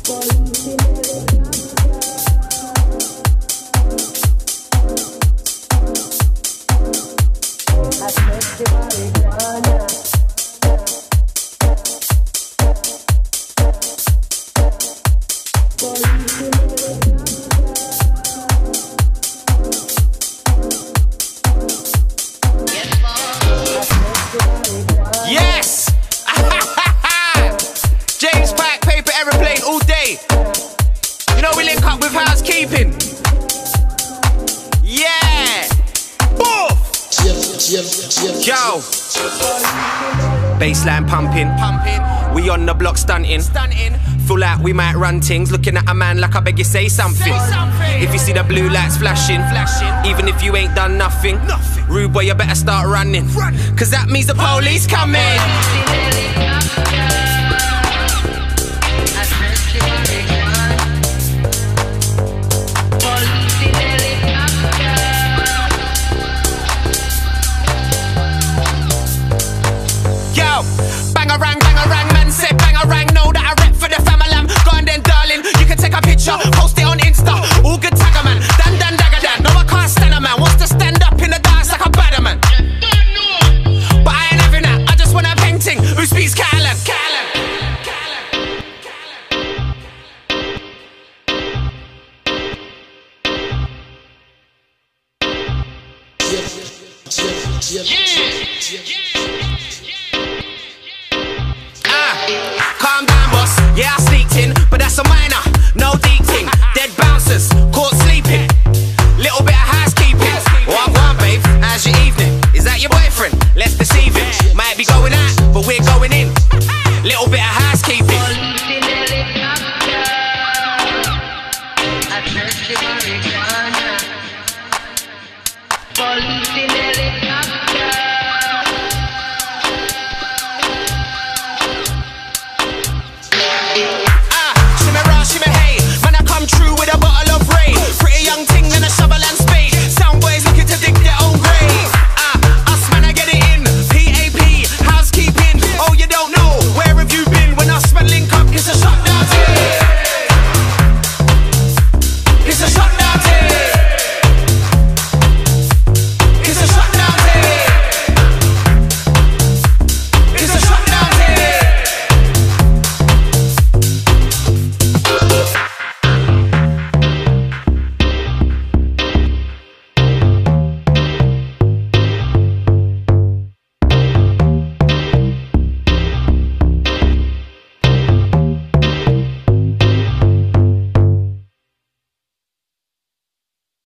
Baseline pumping. We on the block stunting. Feel like we might run things. Looking at a man like I beg you say something. If you see the blue lights flashing, even if you ain't done nothing, rude boy, you better start running, cause that means the police coming. Bang-a-rang, man said bang-a-rang. Know that I rep for the family. Go on then, darling, you can take a picture, post it on Insta. All good tagger man, dan dagger dan. No, I can't stand a man, wants to stand up in the dance like a badder man. But I ain't having that, I just want a painting. Who speaks Catalan? Calm down, boss. Yeah, I sneaked in, but that's a minor. No deep ting. Dead bouncers, caught sleeping. Little bit of high